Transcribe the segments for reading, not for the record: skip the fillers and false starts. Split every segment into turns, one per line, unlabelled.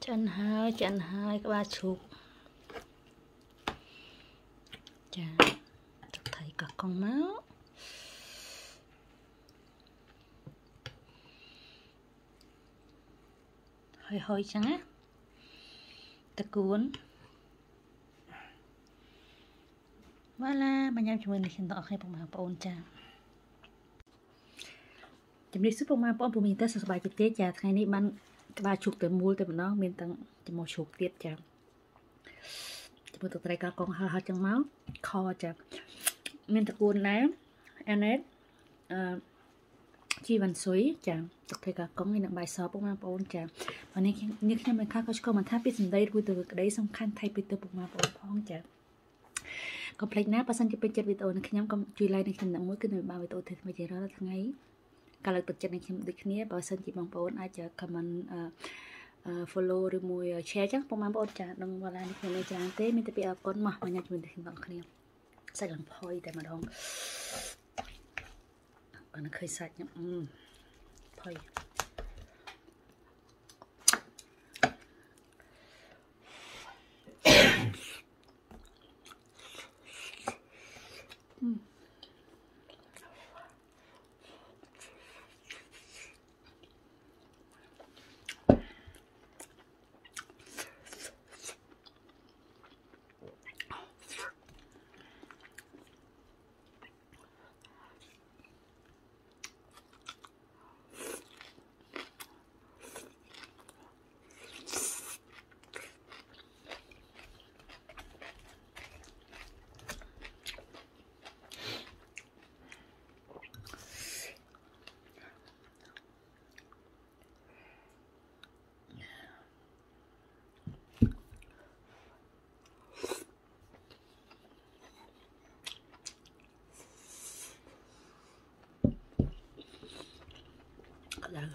chân hai các ba chục chà thấy cả con máu hơi hơi chẳng á ta cuốn voilà mà nhau chúng mình hiện tại hay bằng mà ôn chà chấm đi super mà bọn mình ta sờ bài trực tiếp chà thay này bạn các ba chục tới mua tới nó mình tăng chỉ một chục tiếp chà chỉ một tờ cả con hơi chân máu kho chà mình ta cuốn ném anet chi văn suối chàng tập thể cả có người nặng bài sọ bông ma bông chàng và nên như khi mình khác có câu mà tháp biết gì đây vui từ cái đấy xong khăn thay bị từ bông ma bông phong chàng có plek nát và sang cái bên chân video này khi nhóm công truy like này khi nặng mũi cái người bao video thì bây giờ đó là thằng ấy cả lời bật chân này khi được kia bảo sân chỉ bằng bông ai chờ comment follow rồi mùi share chắc bông ma bông chàng đừng vào lại này chàng thế mình tập bị con mà nhà chúng mình thì bằng kia sai làm phôi tại mà đông nó khơi sạch nhá thôi là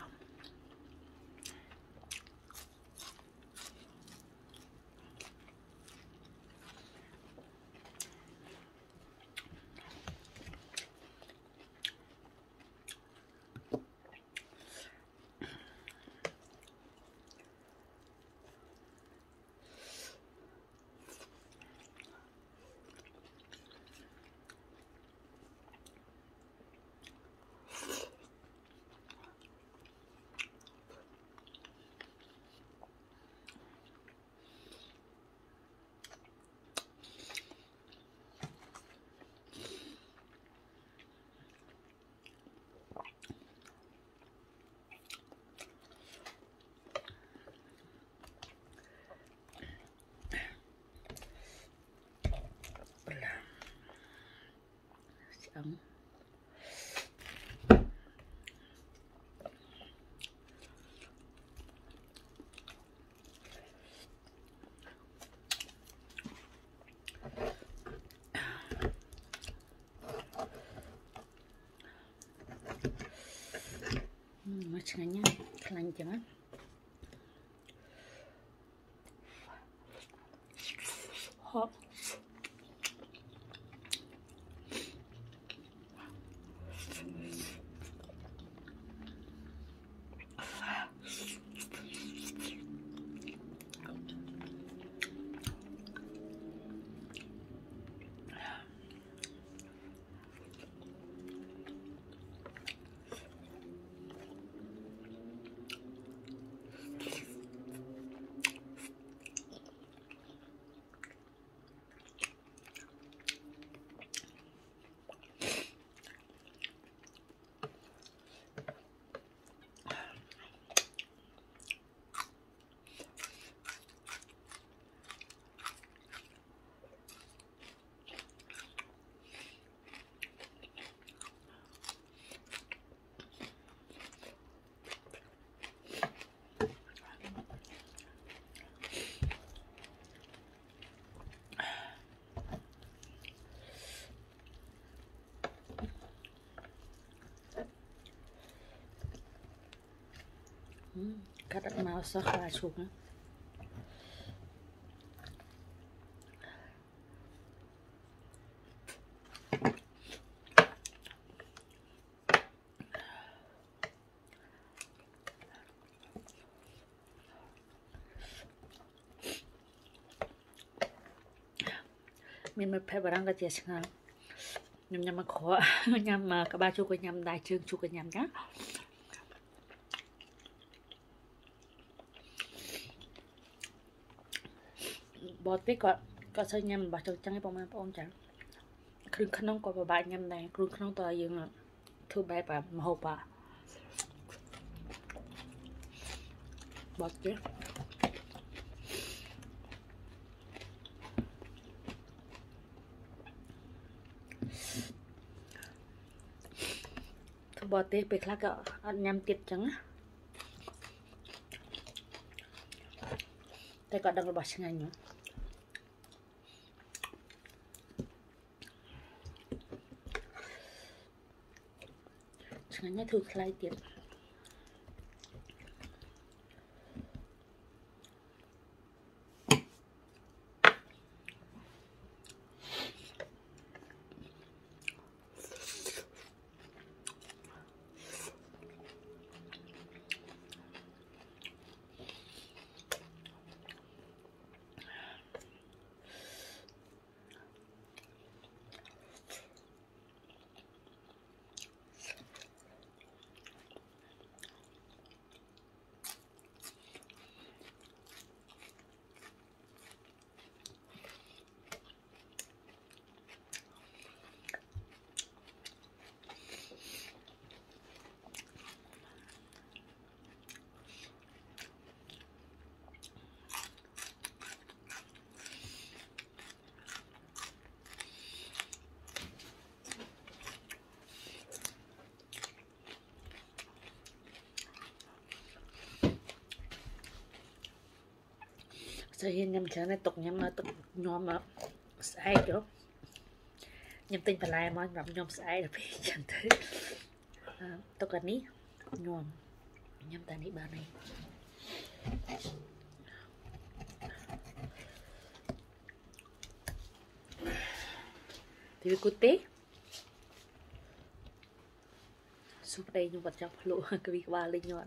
ấm macamnya kelanjangan hot cắt đất màu sắc là chụp nữa mình mới phải barang cái gì ngang nhầm mà khó nhầm mà các ba chú có nhầm đại trương chú có nhầm nhá bọt tí có sao nhầm bà cho trắng bông bông chẳng khรึ่งขนมก็บะยำแดงครึ่งขนมตัวยังคือแบบมโหปะบอดเจ๊คือบอดเต้ไปคลักก็ยำติดจังแต่ก็ดังระบาดช่างเนาะช่างเนี่ยถือคลายติดจะเห็นยำเช้าในตกยำมาตกยอมมาใส่เดี๋ยวยำติงปลายมันแบบยอมใส่แล้วพี่ฉันเถอะตกกันนี้ยอมยำตานี้บ้านนี้thì cô tế xuống đây nhưng vật trong lộ cái bị ba lên nhọn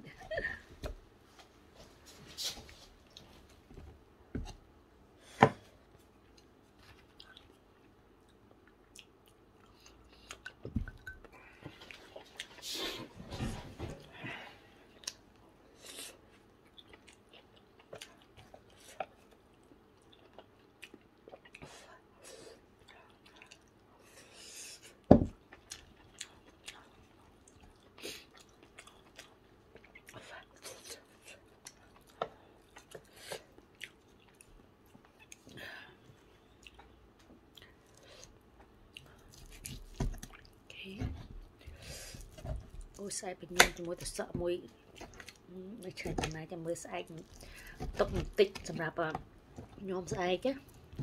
ôi sai bình nhân thì mới sợ mùi nó chơi tầm này cho mới sai tốc một tích sầm rạp nhóm sai chứ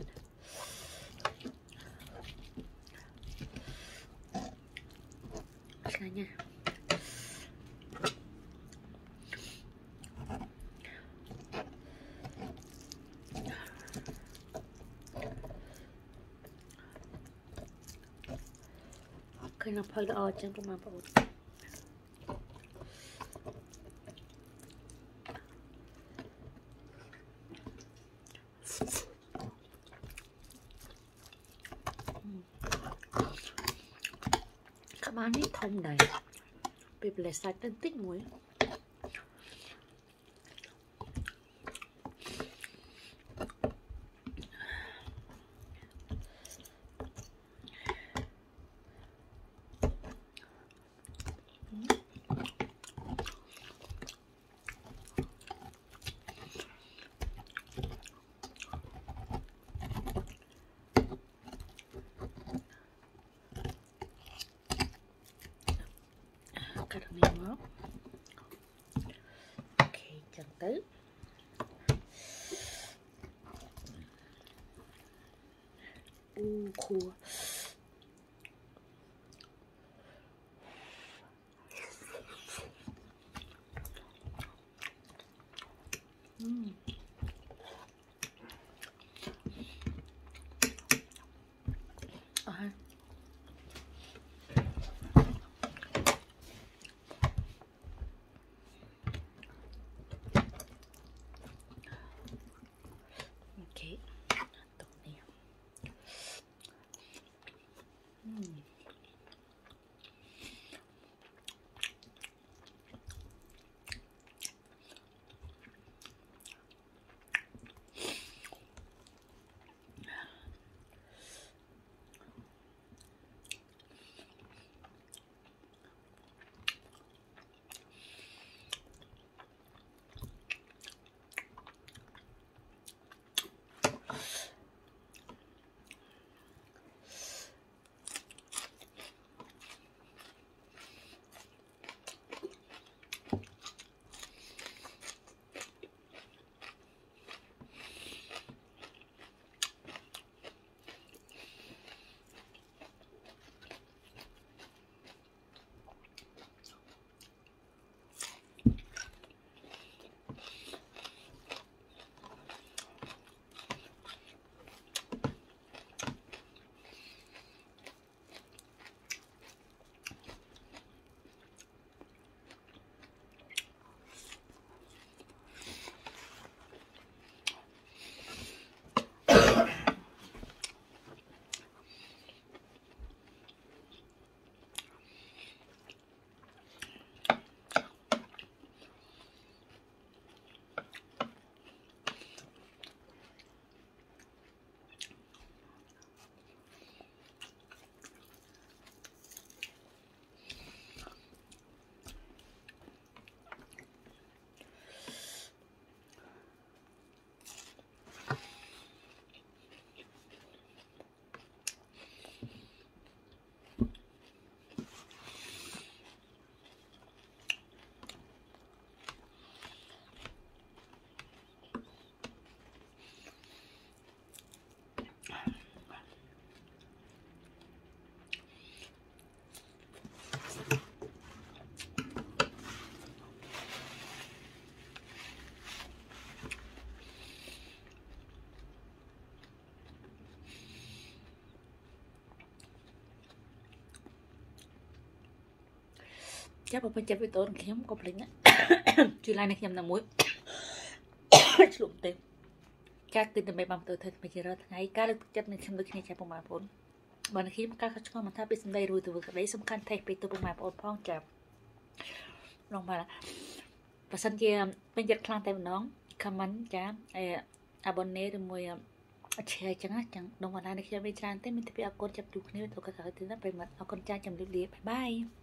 sai nha khi nào phơi đỏ chân trong mà bảo các bạn ấy thông đầy bị lại sạch tên tích muối cắt miếng ngót ok chẳng tới khua Chắc bà phải chặt với tôi kiếm có plek á chui lại này kiếm là muối chụm tiền chắc tin từ mấy bằng tôi thật mấy giờ ngày cá được chất này xem được khi chặt bông mà bốn bọn khi mà các con mà tháp biết đây rồi từ vực đấy xong khăn thay bị từ bông mà bốn phong chặt lòng mà và sân kia bên giật khăn tay nó comment chả abonné rồi mùi share chẳng đồng mà này khi bên trang tên mình thì bị con chặt chụp nếu tôi cả thứ nó về mặt con trai chấm liệp bye bye